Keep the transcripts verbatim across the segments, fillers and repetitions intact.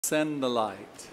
Send the light.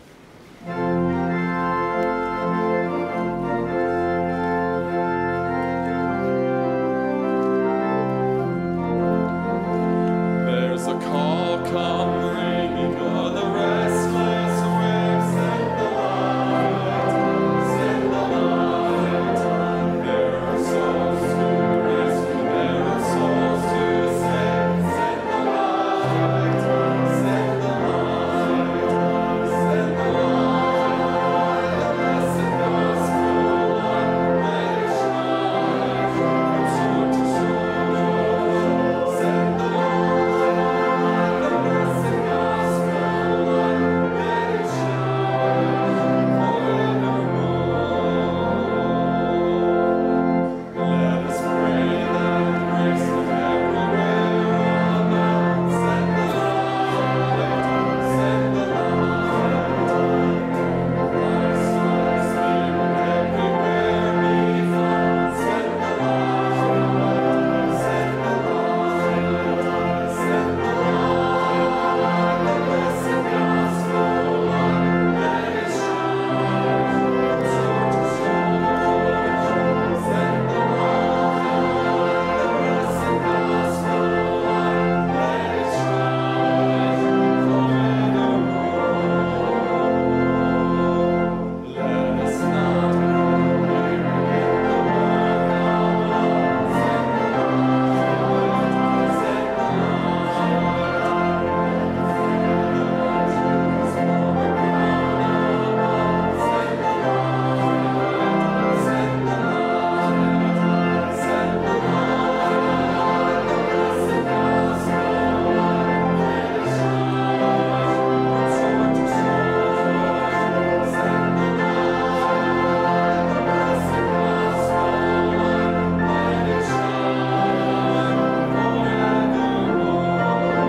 There's a call come ringing on the restless waves. Send the light, send the light. There are souls to rescue, there are souls to save. Send the light, send the light, send the light. The blessed gospel light, let it shine from shore to shore. Send the light.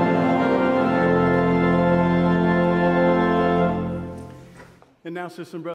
And now, sisters and brothers.